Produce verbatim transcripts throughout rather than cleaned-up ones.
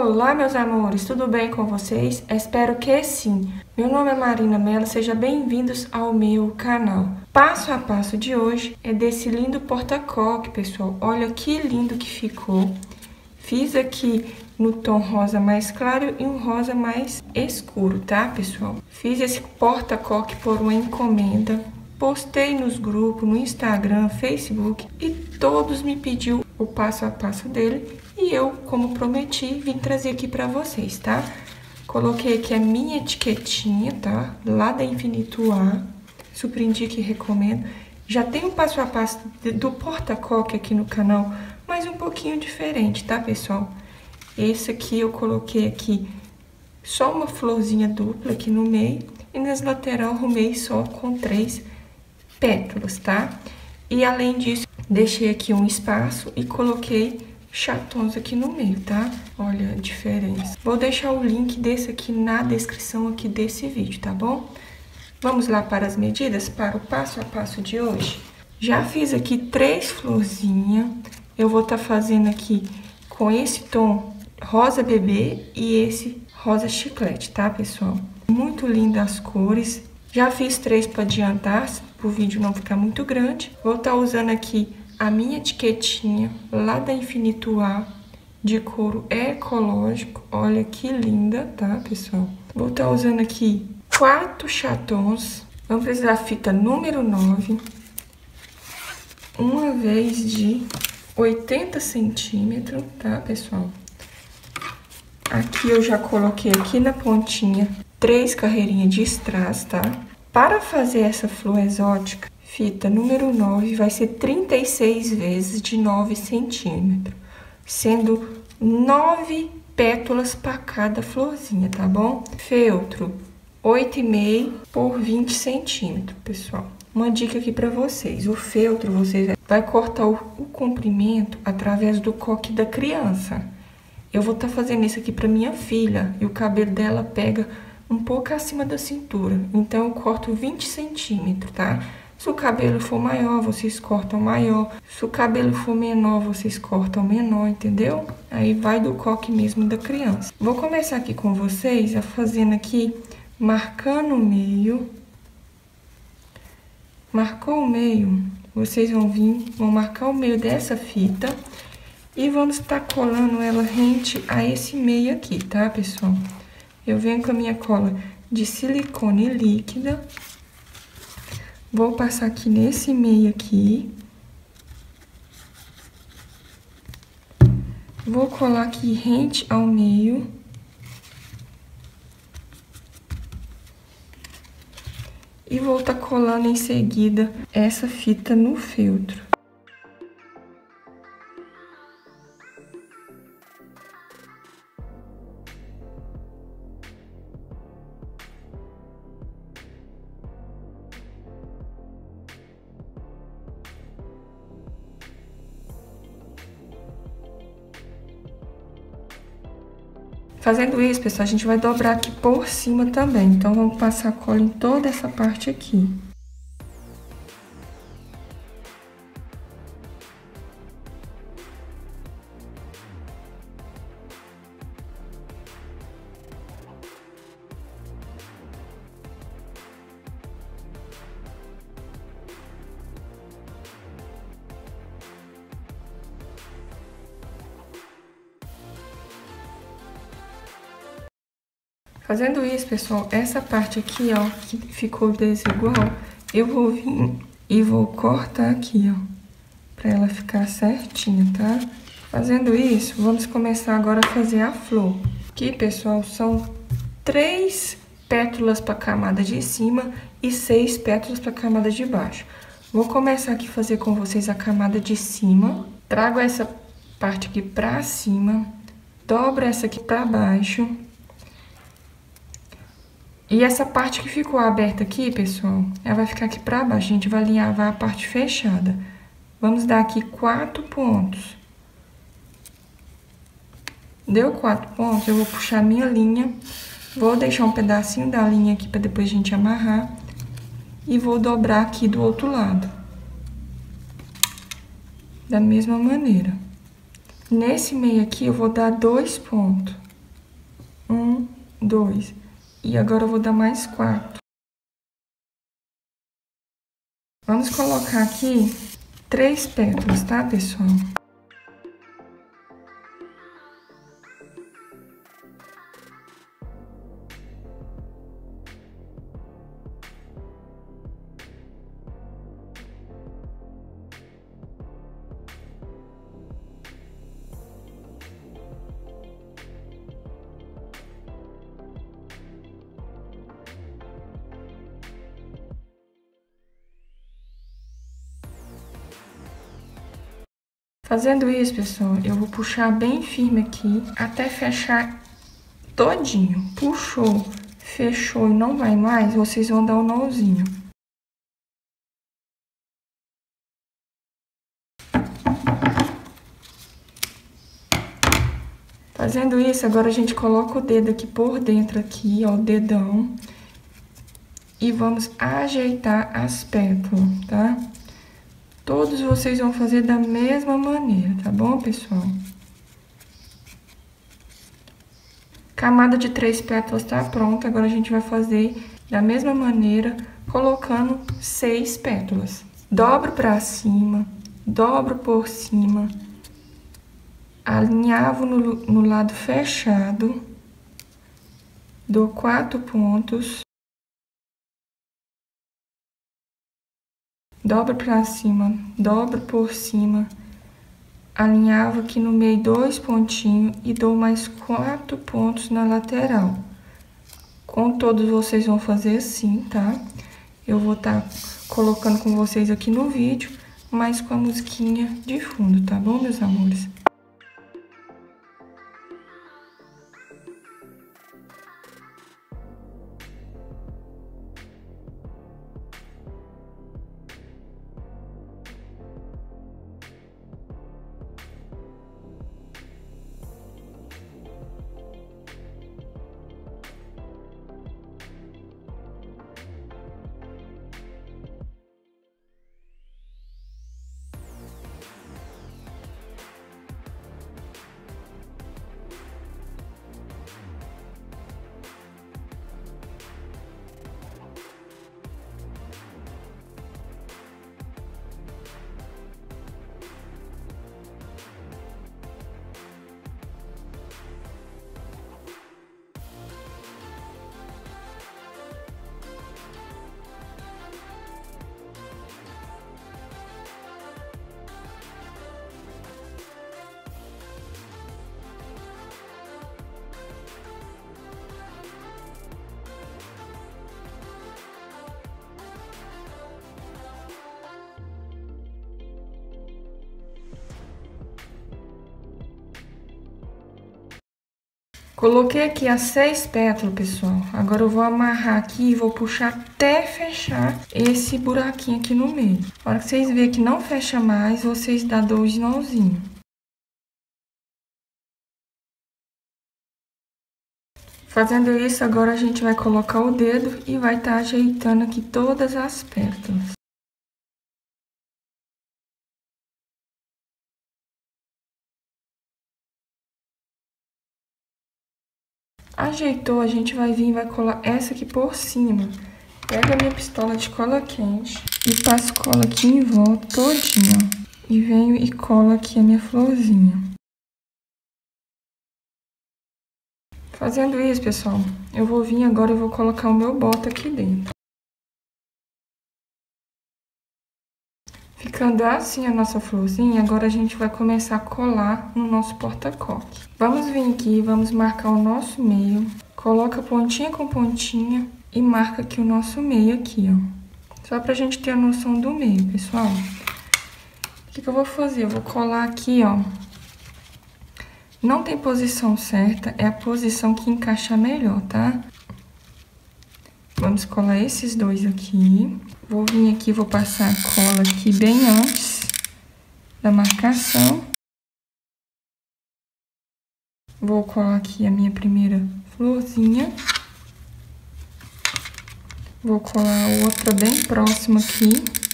Olá, meus amores, tudo bem com vocês? Espero que sim. Meu nome é Marina Mello, sejam bem-vindos ao meu canal. Passo a passo de hoje é desse lindo porta-coque, pessoal. Olha que lindo que ficou. Fiz aqui no tom rosa mais claro e um rosa mais escuro, tá, pessoal? Fiz esse porta-coque por uma encomenda. Postei nos grupos, no Instagram, Facebook e todos me pediu o passo a passo dele. E eu, como prometi, vim trazer aqui pra vocês, tá? Coloquei aqui a minha etiquetinha, tá? Lá da Infinito A. Super indico e recomendo. Já tem um passo a passo do porta-coque aqui no canal, mas um pouquinho diferente, tá, pessoal? Esse aqui eu coloquei aqui só uma florzinha dupla aqui no meio. E nas laterais arrumei só com três pétalas, tá? E além disso, deixei aqui um espaço e coloquei chatons aqui no meio, tá? Olha a diferença. Vou deixar o link desse aqui na descrição aqui desse vídeo, tá bom? Vamos lá para as medidas, para o passo a passo de hoje. Já fiz aqui três florzinhas. Eu vou estar tá fazendo aqui com esse tom rosa bebê e esse rosa chiclete, tá, pessoal? Muito lindas as cores. Já fiz três para adiantar, para o vídeo não ficar muito grande. Vou estar tá usando aqui a minha etiquetinha lá da Infinito A, de couro ecológico. Olha que linda, tá, pessoal? Vou estar tá usando aqui quatro chatons. Vamos precisar da fita número nove. Uma vez de oitenta centímetros, tá, pessoal? Aqui eu já coloquei aqui na pontinha três carreirinhas de strass, tá? Para fazer essa flor exótica, fita número nove vai ser trinta e seis vezes de nove centímetros, sendo nove pétalas para cada florzinha, tá bom? Feltro oito e meio por vinte centímetros, pessoal. Uma dica aqui para vocês, o feltro vocês vai cortar o, o comprimento através do coque da criança. Eu vou estar tá fazendo isso aqui para minha filha e o cabelo dela pega um pouco acima da cintura, então eu corto vinte centímetros, tá? Se o cabelo for maior, vocês cortam maior. Se o cabelo for menor, vocês cortam menor, entendeu? Aí vai do coque mesmo da criança. Vou começar aqui com vocês, a fazendo aqui, marcando o meio. Marcou o meio, vocês vão vir, vão marcar o meio dessa fita. E vamos estar colando ela rente a esse meio aqui, tá, pessoal? Eu venho com a minha cola de silicone líquida. Vou passar aqui nesse meio aqui. Vou colar aqui rente ao meio. E vou estar colando em seguida essa fita no feltro. Fazendo isso, pessoal, a gente vai dobrar aqui por cima também. Então, vamos passar a cola em toda essa parte aqui. Fazendo isso, pessoal, essa parte aqui, ó, que ficou desigual, eu vou vir e vou cortar aqui, ó, pra ela ficar certinha, tá? Fazendo isso, vamos começar agora a fazer a flor. Aqui, pessoal, são três pétalas pra camada de cima e seis pétalas pra camada de baixo. Vou começar aqui a fazer com vocês a camada de cima. Trago essa parte aqui pra cima, dobro essa aqui pra baixo. E essa parte que ficou aberta aqui, pessoal, ela vai ficar aqui pra baixo. A gente vai alinhavar a parte fechada. Vamos dar aqui quatro pontos. Deu quatro pontos, eu vou puxar a minha linha. Vou deixar um pedacinho da linha aqui pra depois a gente amarrar. E vou dobrar aqui do outro lado. Da mesma maneira. Nesse meio aqui, eu vou dar dois pontos. dois. E agora eu vou dar mais quatro. Vamos colocar aqui três pétalas, tá, pessoal? Fazendo isso, pessoal, eu vou puxar bem firme aqui até fechar todinho. Puxou, fechou e não vai mais, vocês vão dar um nozinho. Fazendo isso, agora a gente coloca o dedo aqui por dentro aqui, ó, o dedão. E vamos ajeitar as pétalas, tá? Todos vocês vão fazer da mesma maneira, tá bom, pessoal? Camada de três pétalas tá pronta, agora a gente vai fazer da mesma maneira, colocando seis pétalas. Dobro pra cima, dobro por cima, alinhavo no, no lado fechado, dou quatro pontos. Dobro pra cima, dobro por cima, alinhavo aqui no meio dois pontinhos e dou mais quatro pontos na lateral. Com todos vocês vão fazer assim, tá? Eu vou estar tá colocando com vocês aqui no vídeo, mas com a musiquinha de fundo, tá bom, meus amores? Coloquei aqui as seis pétalas, pessoal. Agora eu vou amarrar aqui e vou puxar até fechar esse buraquinho aqui no meio. Na hora que vocês verem que não fecha mais, vocês dão dois nozinhos. Fazendo isso, agora a gente vai colocar o dedo e vai estar ajeitando aqui todas as pétalas. Ajeitou, a gente vai vir e vai colar essa aqui por cima. Pega a minha pistola de cola quente e passo cola aqui em volta todinha, ó. E venho e colo aqui a minha florzinha. Fazendo isso, pessoal, eu vou vir agora e vou colocar o meu bota aqui dentro. Ficando assim a nossa florzinha, agora a gente vai começar a colar no nosso porta-coque. Vamos vir aqui, vamos marcar o nosso meio, coloca pontinha com pontinha e marca aqui o nosso meio aqui, ó. Só pra gente ter a noção do meio, pessoal. O que que eu vou fazer? Eu vou colar aqui, ó. Não tem posição certa, é a posição que encaixar melhor, tá? Vamos colar esses dois aqui. Vou vir aqui, vou passar a cola aqui bem antes da marcação. Vou colar aqui a minha primeira florzinha. Vou colar a outra bem próxima aqui.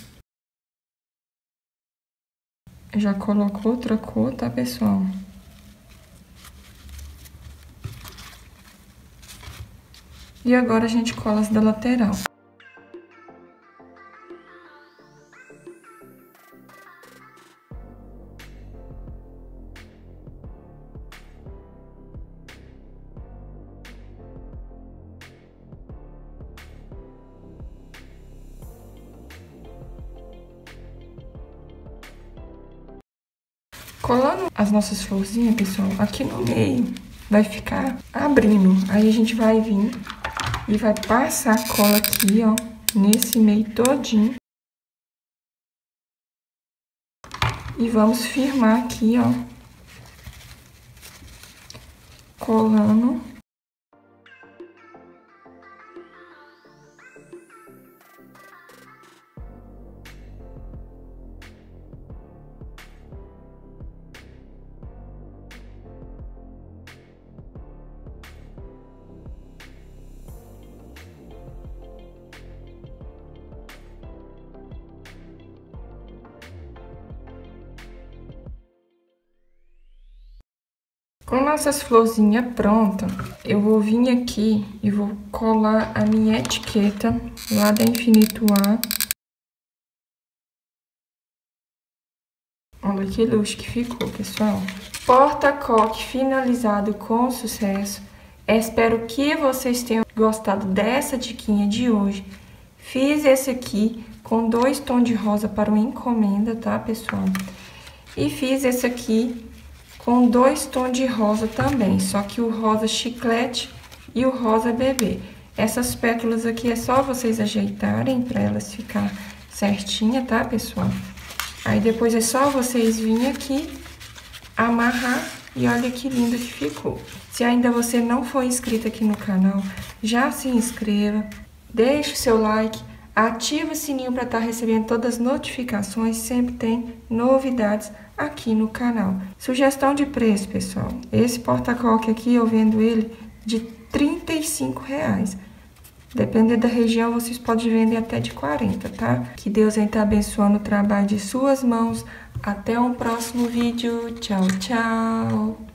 Já coloco outra cor, tá, pessoal? E agora a gente cola as da lateral. Colando as nossas florzinhas, pessoal, aqui no meio vai ficar abrindo. Aí a gente vai vir e vai passar a cola aqui, ó, nesse meio todinho. E vamos firmar aqui, ó, colando. Com nossas florzinhas prontas, eu vou vir aqui e vou colar a minha etiqueta lá da Infinito A. Olha que luxo que ficou, pessoal. Porta-coque finalizado com sucesso. Espero que vocês tenham gostado dessa diquinha de hoje. Fiz esse aqui com dois tons de rosa para uma encomenda, tá, pessoal? E fiz esse aqui com dois tons de rosa também, só que o rosa chiclete e o rosa bebê. Essas pétalas aqui é só vocês ajeitarem para elas ficar certinha, tá, pessoal? Aí depois é só vocês virem aqui, amarrar e olha que lindo que ficou. Se ainda você não for inscrito aqui no canal, já se inscreva, deixe o seu like, ativa o sininho para estar recebendo todas as notificações, sempre tem novidades aqui no canal. Sugestão de preço, pessoal. Esse porta-coque aqui eu vendo ele de trinta e cinco reais. Dependendo da região, vocês podem vender até de quarenta, tá? Que Deus venha estar abençoando o trabalho de suas mãos. Até um próximo vídeo. Tchau, tchau!